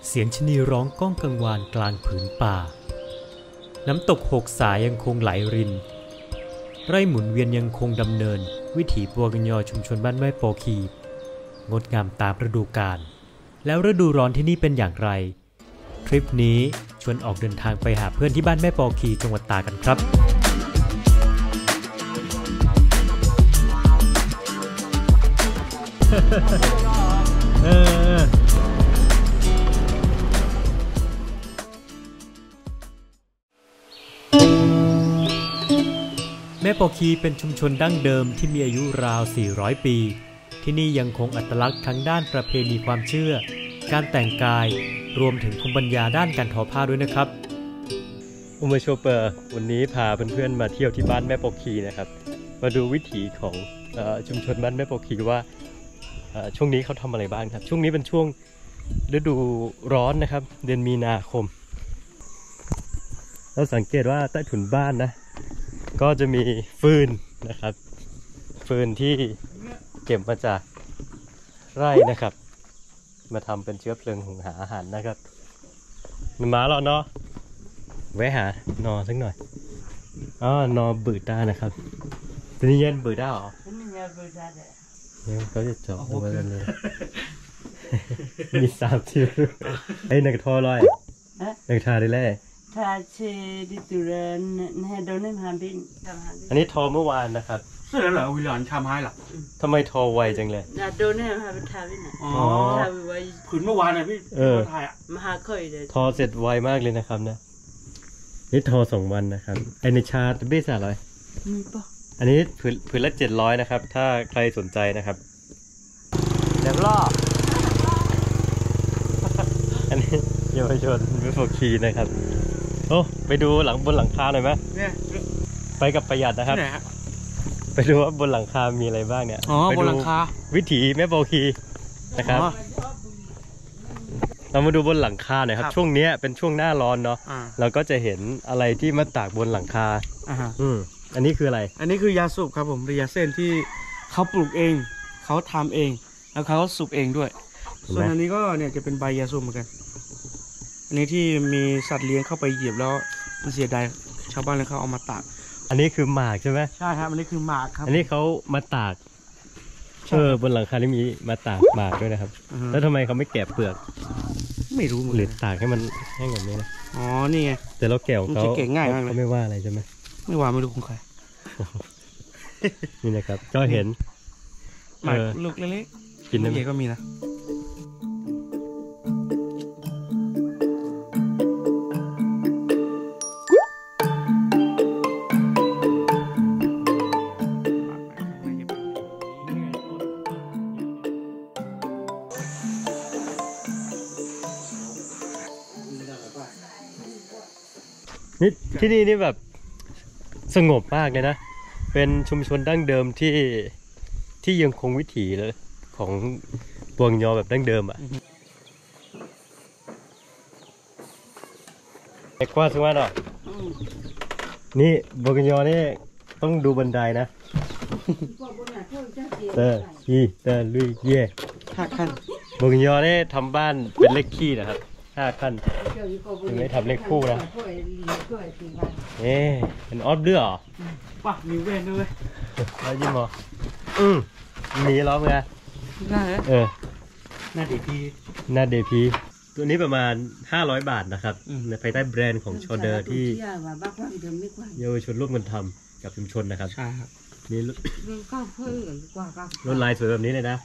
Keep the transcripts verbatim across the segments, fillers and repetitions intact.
เสียงชนีร้องก้องกังวานกลางผืนป่าน้ำตกหกสายยังคงไหลรินไร่หมุนเวียนยังคงดำเนินวิถีบัวกญอชุมชนบ้านแม่โปคีงดงามตามฤดูกาลแล้วฤดูร้อนที่นี่เป็นอย่างไรทริปนี้ชวนออกเดินทางไปหาเพื่อนที่บ้านแม่โปคีจังหวัดตากกันครับเออแม่โปคีเป็นชุมชนดั้งเดิมที่มีอายุราวสี่ร้อยปีที่นี่ยังคงอัตลักษณ์ทั้งด้านประเพณีความเชื่อการแต่งกายรวมถึงภูมิปัญญาด้านการทอผ้าด้วยนะครับอุมาโชเปอร์วันนี้พาเพื่อนๆมาเที่ยวที่บ้านแม่โปคีนะครับมาดูวิถีของชุมชนบ้านแม่โปคีว่าช่วงนี้เขาทำอะไรบ้างครับช่วงนี้เป็นช่วงฤดูร้อนนะครับเดือนมีนาคมเราสังเกตว่าใต้ถุนบ้านนะก็จะมีฟืนนะครับฟืนที่เก็บมาจากไร่นะครับมาทำเป็นเชื้อเพลิงหุงหาอาหารนะครับมาแล้วเนาะแวะหานอสักหน่อยอ๋อนอบืดได้นะครับตัวนี้เย็นบืดได้หรอเนี่ยเขาจะเจาะลงไปเลยมีสามชิ้นไอ้นักทอลอยนักทาได้แล้วทาเชดิตุเรนเฮโดนฮาบินอันนี้ทอเมื่อวานนะครับเสร็จแล้วเหรอวิลานทำให้หรอทำไมทอไวจังเลยโดนฮาบินทาบินอ๋อทาไวผืนเมื่อวานนะพี่เออมหาค่อยเลยทอเสร็จไวมากเลยนะครับนะนี่ทอสองวันนะครับไอในชาร์ตเบสอะไรมีปะอันนี้ผืนผืนละเจ็ดร้อยนะครับถ้าใครสนใจนะครับเดี๋ยวรอบอันนี้เยาวชนวิโฟคีนะครับโอ้ไปดูหลังบนหลังคาหน่อยไหมเนี่ยไปกับประหยัดนะครับไปดูว่าบนหลังคามีอะไรบ้างเนี่ยอ๋อบนหลังคาวิถีแม่โปคีนะครับเรามาดูบนหลังคาหน่อยครับช่วงนี้เป็นช่วงหน้าร้อนเนาะเราก็จะเห็นอะไรที่มาตากบนหลังคาอืมอันนี้คืออะไรอันนี้คือยาสูบครับผมเป็นยาเส้นที่เขาปลูกเองเขาทำเองแล้วเขาสูบเองด้วยส่วนอันนี้ก็เนี่ยจะเป็นใบยาสูบเหมือนกันอันนี้ที่มีสัตว์เลี้ยงเข้าไปเหยียบแล้วมันเสียดายชาวบ้านเลยเขาเอามาตากอันนี้คือหมากใช่ไหมใช่ครับอันนี้คือหมากครับอันนี้เขามาตากเออบนหลังคาที่มีมาตากหมากด้วยนะครับแล้วทำไมเขาไม่แกะเปลือกไม่รู้หรือตากให้มันแห้งแบบนี้นะอ๋อนี่ไงแต่เราแกะของเขาเก่งง่ายมากเลยเขาไม่ว่าอะไรใช่ไหมไม่ว่าไม่รู้ของใครนี่นะครับก็เห็นหมากลูกเล็กๆกินได้ไหมก็มีนะนี่ที่นี่นี่แบบสงบมากเลยนะเป็นชุมชนดั้งเดิมที่ที่ยังคงวิถีเลยของบัวกญอแบบดั้งเดิมอ่ะไอ้กว้างสุดว่าหรอนี่บัวกญอนี่ต้องดูบันไดนะเตอร์อีเตอร์ลุยเย่ห้าขั้นบัวกญอนี่ทำบ้านเป็นเลขขี้นะครับห้าขั้นยังไม่ทำเลขคู่นะเอ๊ะเป็นออฟเดือหรอป่ะมีเว้นด้วยแล้วยิ้มหรออืมมีล้อมไงน่าเออหน้าเดพีหน้าเดพีตัวนี้ประมาณห้าร้อยบาทนะครับในภายใต้แบรนด์ของชอเดอร์ที่เยาวชนร่วมกันทำกับชุมชนนะครับใช่ครับนี่ลวดลายสวยแบบนี้เลยนะ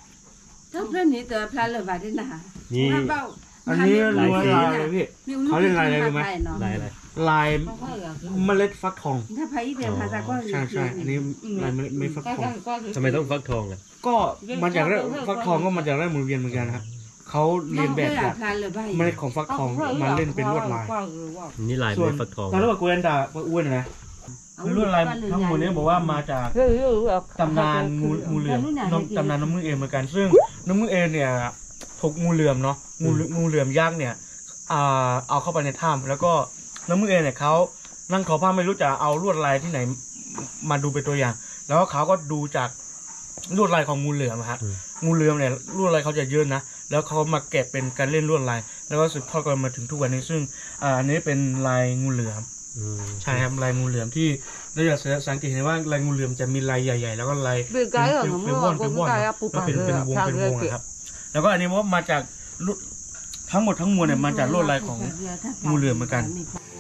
นี่อันนี้ลายอะไรพี่เขาเรียกลายอะไรรู้ไหมลายอะไรลายเมล็ดฟักทองใช่ใช่อันนี้ลายเมล็ดฟักทองทำไมต้องฟักทองอ่ะก็มันจากฟักทองก็มันจากไร่หมุนเวียนเหมือนกันนะครับเขาเรียนแบบจากเมล็ดของฟักทองมาเล่นเป็นลวดลายนี่ลายเมล็ดฟักทองแล้วว่ากูเอ็นด่าอ้วนนะคือลวดลายทั้งหมดนี้บอกว่ามาจากตำนานงูเหลือมตำนานน้ำมือเอเหมือนกันซึ่งน้ำมือเอเนี่ยถูกงูเหลือมเนาะงูงูเหลือมยักษ์เนี่ยเอาเข้าไปในถ้ำแล้วก็น้ำมือเอเนี่ยเขานั่งทอผ้าไม่รู้จะเอาลวดลายที่ไหนมาดูเป็นตัวอย่างแล้วเขาก็ดูจากลวดลายของงูเหลือมฮะงูเหลือมเนี่ยลวดลายเขาจะเยอะนะแล้วเขามาแกะเป็นการเล่นลวดลายแล้วก็สืบทอดกันมาถึงทุกวันนี้ซึ่งอันนี้เป็นลายงูเหลือมใช่ครับลายงูเหลือมที่เราอยากสังเกตเห็นว่าลายงูเหลือมจะมีลายใหญ่ๆแล้วก็ลายเป็นเป็นว่อนเป็นว่อนเป็นเป็นวงเป็นวงนะครับแล้วก็อันนี้ว่ามาจากทั้งหมดทั้งมวลเนี่ยมาจากลวดลายของงูเหลือมเหมือนกัน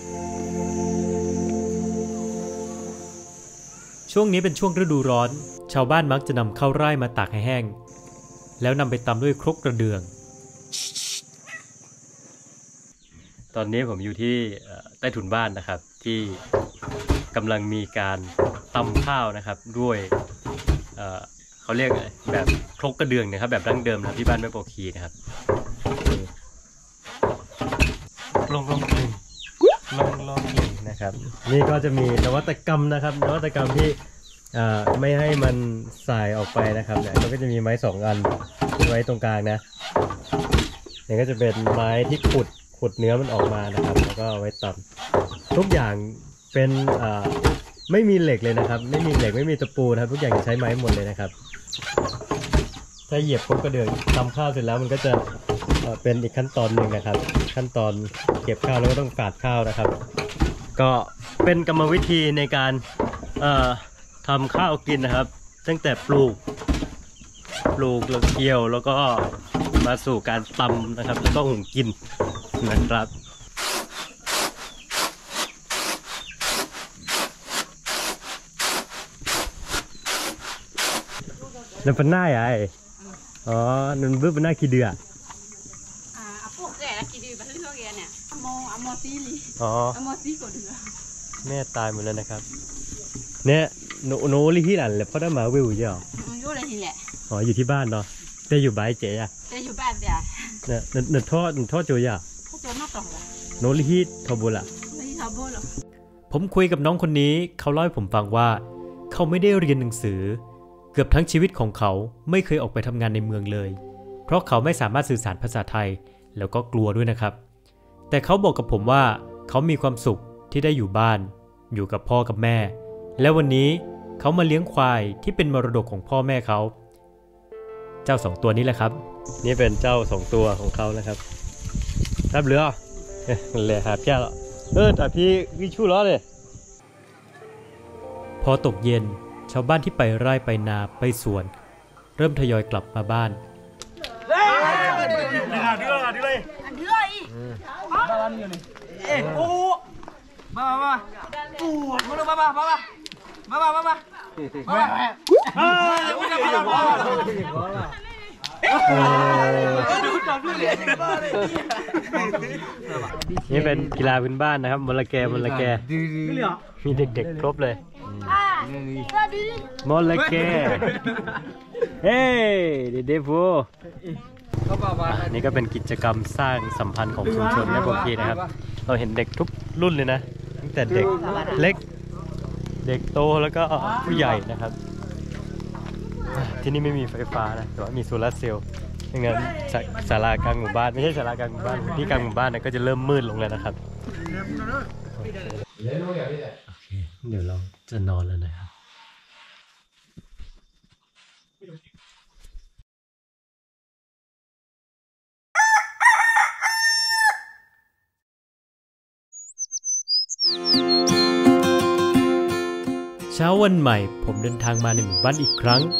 ช่วงนี้เป็นช่วงฤดูร้อนชาวบ้านมักจะนำข้าวไร่มาตากให้แห้งแล้วนำไปตำด้วยครกกระเดื่องตอนนี้ผมอยู่ที่ใต้ถุนบ้านนะครับที่กำลังมีการตำข้าวนะครับด้วยเอ่อเขาเรียกแบบครกกระเดื่องนะครับแบบดั้งเดิมนะที่บ้านแม่โปคีนะครับลงลงลงลงลงนะครับนี่ก็จะมีนวัตกรรมนะครับนวัตกรรมที่ไม่ให้มันสายออกไปนะครับเนี่ยมันก็จะมีไม้สองอันไว้ตรงกลางนะนี่ก็จะเป็นไม้ที่ขุดขุดเนื้อมันออกมานะครับแล้วก็เอาไว้ตำทุกอย่างเป็นไม่มีเหล็กเลยนะครับไม่มีเหล็กไม่มีตะปูนะครับทุกอย่างจะใช้ไม้หมดเลยนะครับถ้าเหยียบครกกระเดื่องตำข้าวเสร็จแล้วมันก็จะเป็นอีกขั้นตอนหนึ่งนะครับขั้นตอนเก็บข้าวแล้วก็ต้องกาดข้าวนะครับก็เป็นกรรมวิธีในการทำข้าวกินนะครับตั้งแต่ปลูกปลูกแล้วเกี่ยวแล้วก็มาสู่การตำนะครับแล้วก็หุงกินนะครับนั่นเป็นหน้าไอ้อ๋อนั่นเบื้องเป็นหน้าขี้เดืออ่าพวกแก่ขี้เดือบ้านเรื่องแกเนี่ยมอมอซีลีอ๋อมอซีกว่าเดือแม่ตายหมดแล้วนะครับเนี่ยโนโนลิฮิหลันเลยเพราะได้มาวิวเยอะอยู่เลยทีแหละอ๋ออยู่ที่บ้านเนาะจะอยู่บ้านเจ๊อะจะอยู่บ้านเจ๊เนี่ยหนึ่งทอดหนึ่งทอดโจยะทอดโจนอกต่อโนลิฮิทบุละผมคุยกับน้องคนนี้เขาเล่าให้ผมฟังว่าเขาไม่ได้เรียนหนังสือเกือบทั้งชีวิตของเขาไม่เคยออกไปทำงานในเมืองเลยเพราะเขาไม่สามารถสื่อสารภาษาไทยแล้วก็กลัวด้วยนะครับแต่เขาบอกกับผมว่าเขามีความสุขที่ได้อยู่บ้านอยู่กับพ่อกับแม่และวันนี้เขามาเลี้ยงควายที่เป็นมรดกของพ่อแม่เขาเจ้าสองตัวนี้แหละครับนี่เป็นเจ้าสองตัวของเขานะครับรับเรือเลยหาพี่ละเออแต่พี่วิชูล้อเลยพอตกเย็นชาวบ้านที่ไปไร่ไปนาไปสวนเริ่มทยอยกลับมาบ้านเฮ้ยเดือดเดือดเลยเดือดอีบ้านนี่เลยเอ๊ะโอ้มามาปวดมาเลยมามามามามามามามานี่เป็นกีฬาพื้นบ้านนะครับมลแกมลแกมีเด็กๆครบเลยมลแกเฮ้เด็กๆฟูนี่ก็เป็นกิจกรรมสร้างสัมพันธ์ของชุมชนและพวกพี่นะครับเราเห็นเด็กทุกรุ่นเลยนะตั้งแต่เด็กเล็กเด็กโตแล้วก็ผู้ใหญ่นะครับที่นี่ไม่มีไฟฟ้านะแต่ว่ามีโซลาร์เซลล์ดังนั้นศาลากลางหมู่บ้านไม่ใช่ศาลากลางหมู่บ้านที่กลางหมู่บ้านนะก็จะเริ่มมืดลงแล้วนะครับโอเคเดี๋ยวเราจะนอนแล้วนะครับเช้าวันใหม่ผมเดินทางมาในหมู่บ้านอีกครั้ง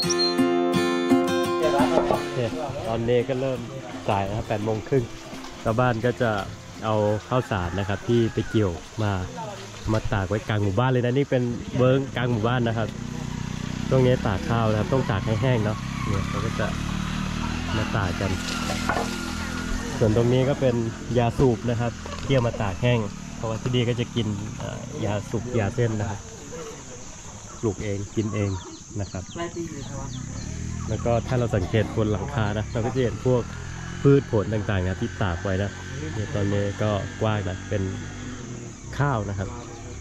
ตอนนี้ก็เริ่มสายนะครับแปดโมงครึ่งชาวบ้านก็จะเอาข้าวสารนะครับที่ไปเกี่ยวมามาตากไว้กลางหมู่บ้านเลยนะนี่เป็นเวิร์กกลางหมู่บ้านนะครับตรงนี้ตากข้าวนะครับต้องตากให้แห้งเนาะเนี่ยเราก็จะมาตากกันส่วนตรงนี้ก็เป็นยาสูบนะครับเกี่ยวมาตากแห้งเพราะว่าที่นี่ก็จะกินยาสูบยาเส้นนะครับปลูกเองกินเองนะครับแล้วก็ถ้าเราสังเกตบนหลังคานะเราก็จะเห็นพวกพืชผลต่างๆนะที่ตากไว้นะเนี่ยตอนนี้ก็กว้างนะเป็นข้าวนะครับ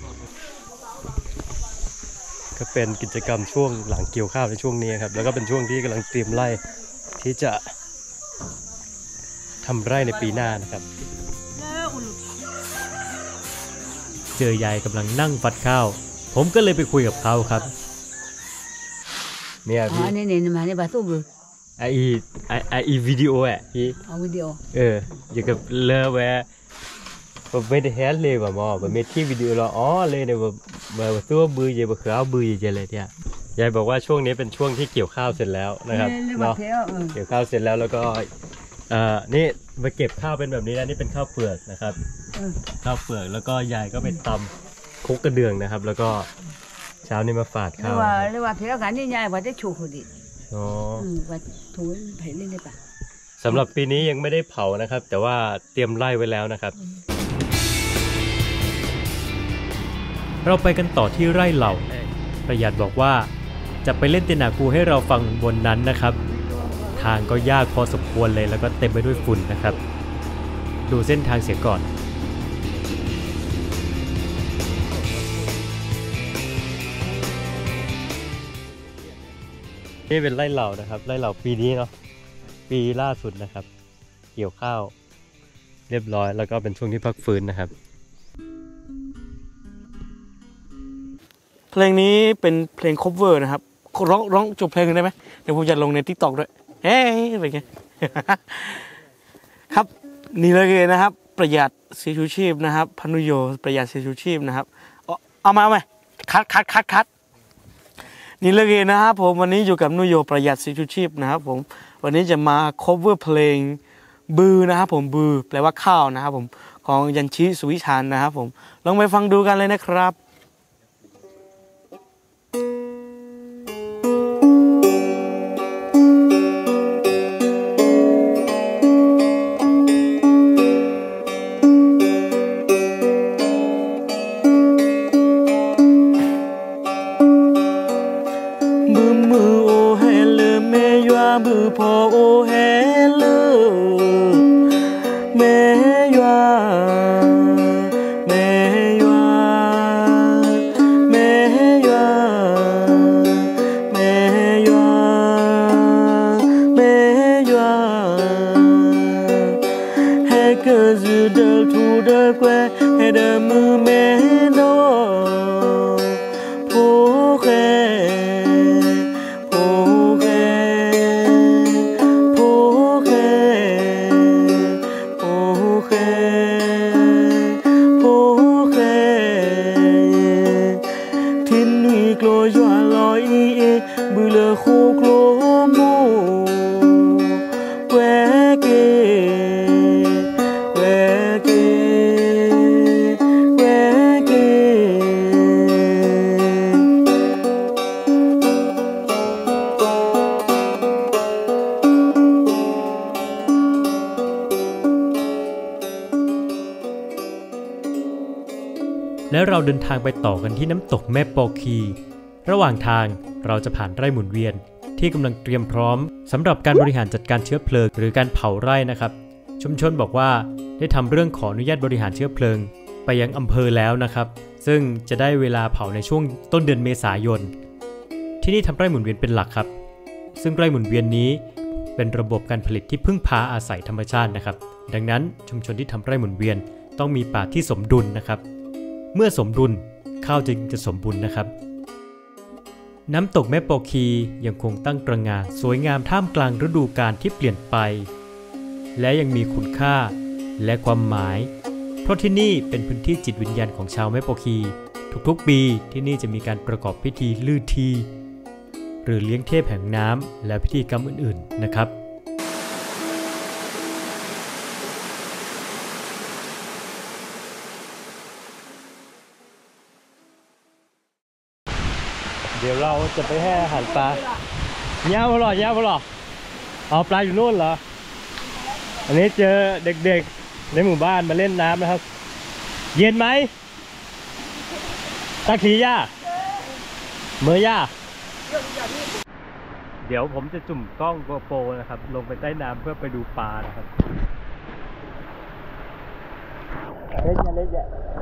ก็เป็นกิจกรรมช่วงหลังเกี่ยวข้าวในช่วงนี้ครับแล้วก็เป็นช่วงที่กำลังเตรียมไร่ที่จะทำไร่ในปีหน้านะครับเจอยายกำลังนั่งฟัดข้าวผมก็เลยไปคุยกับเขาครับเนี่ยพี่นี่นี่มาเนี่ยบาสู้บือไอไอไออีวิดีโออ่ะพี่เอาวิดีโอเอออยู่กับเลอแวร์ผมไม่ได้เห็นเลยว่าหมอผมไม่ที่วิดีโอเราอ๋อเลยเนี่ยแบบแบบตัวบือเยอะแบบเขาบือเยอะเลยเนี่ยยายบอกว่าช่วงนี้เป็นช่วงที่เกี่ยวข้าวเสร็จแล้วนะครับเนาะเกี่ยวข้าวเสร็จแล้วแล้วก็เอ่อนี่มาเก็บข้าวเป็นแบบนี้นะนี่เป็นข้าวเปลือกนะครับข้าวเปลือกแล้วก็ยายก็ไปตำคุกกระเดื่องนะครับแล้วก็เช้านี้มาฝาดข้าวเรียกว่าเรียกว่าเพี้ยกันนี่ยายว่าได้ชูคนดีอ๋อว่าถูไผ่เล่นได้ปะสำหรับปีนี้ยังไม่ได้เผานะครับแต่ว่าเตรียมไล่ไว้แล้วนะครับเราไปกันต่อที่ไร่เหล่าประหยัดบอกว่าจะไปเล่นเตนาคูให้เราฟังบนนั้นนะครับทางก็ยากพอสมควรเลยแล้วก็เต็มไปด้วยฝุ่นนะครับดูเส้นทางเสียก่อนนี่เป็นไร่เหล่านะครับไร่เหล่าปีนี้เนาะปีล่าสุดนะครับเกี่ยวข้าวเรียบร้อยแล้วก็เป็นช่วงที่พักฟื้นนะครับเพลงนี้เป็นเพลง cover นะครับร้องร้องจบเพลงได้ไหมเดี๋ยวผมจะลงใน TikTok ด้วยเฮ้ยเป็นไง ครับนี่เลยนะครับประหยัดเสียชูชีพนะครับพนุโยประหยัดเสียชูชีพนะครับเอามาเอามาคัดคัดคัดคัดนี่เลยนะครับผมวันนี้อยู่กับนุโยประหยัดเสียชูชีพนะครับผมวันนี้จะมา cover เพลงบือนะครับผมบือแปลว่าข้าวนะครับผมของยันชิสุวิชานนะครับผมลองไปฟังดูกันเลยนะครับบือพอโอเฮลเมยาเมยาเมยาเมยาเมยาเฮกซึเดลทูเดกเวเฮเดมือเมโนโพเฮและเราเดินทางไปต่อกันที่น้ำตกแม่ปอคีระหว่างทางเราจะผ่านไร่หมุนเวียนที่กำลังเตรียมพร้อมสำหรับการบริหารจัดการเชื้อเพลิงหรือการเผาไร่นะครับชุมชนบอกว่าได้ทำเรื่องขออนุญาตบริหารเชื้อเพลิงไปยังอำเภอแล้วนะครับซึ่งจะได้เวลาเผาในช่วงต้นเดือนเมษายนที่นี่ทำไร่หมุนเวียนเป็นหลักครับซึ่งไร่หมุนเวียนนี้เป็นระบบการผลิตที่พึ่งพาอาศัยธรรมชาตินะครับดังนั้นชุมชนที่ทำไร่หมุนเวียนต้องมีป่าที่สมดุลนะครับเมื่อสมดุลข้าวจึงจะสมบูรณ์นะครับน้ำตกแม่ปอคียังคงตั้งตระหง่านสวยงามท่ามกลางฤดูกาลที่เปลี่ยนไปและยังมีคุณค่าและความหมายเพราะที่นี่เป็นพื้นที่จิตวิญญาณของชาวแม่ปอคีทุกๆปีที่นี่จะมีการประกอบพิธีลือทีหรือเลี้ยงเทพแห่งน้ำและพิธีกรรมอื่นๆนะครับเดี๋ยวเราจะไปให้อาหารปลาเงี้ยบหรอเงี้ยบหรอเอาปลาอยู่นู่นเหรออันนี้เจอเด็กๆในหมู่บ้านมาเล่นน้ำนะครับเย็นไหมตะขีย่าเมย่าเดี๋ยวผมจะจุ่มกล้องโกโปรนะครับลงไปใต้น้ำเพื่อไปดูปลานะครับเล่นอย่าเล่นอย่า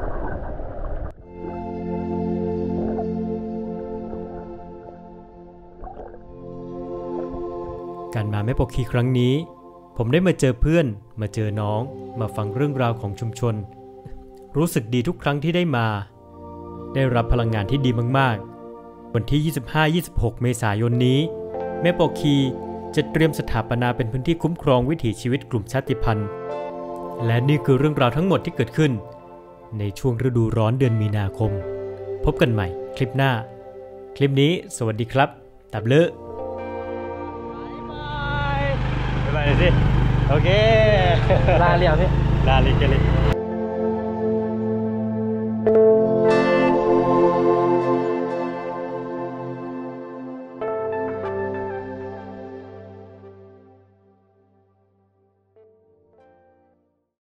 การมาแม่ปอคีครั้งนี้ผมได้มาเจอเพื่อนมาเจอน้องมาฟังเรื่องราวของชุมชนรู้สึกดีทุกครั้งที่ได้มาได้รับพลังงานที่ดีมากๆวันที่ ยี่สิบห้า ยี่สิบหก เมษายนนี้แม่ปอคีจะเตรียมสถาปนาเป็นพื้นที่คุ้มครองวิถีชีวิตกลุ่มชาติพันธุ์และนี่คือเรื่องราวทั้งหมดที่เกิดขึ้นในช่วงฤดูร้อนเดือนมีนาคมพบกันใหม่คลิปหน้าคลิปนี้สวัสดีครับตับเลอะบ๊ายบายบ๊ายบายสิโอเคลาเรียวพี่ลาเรียวเลย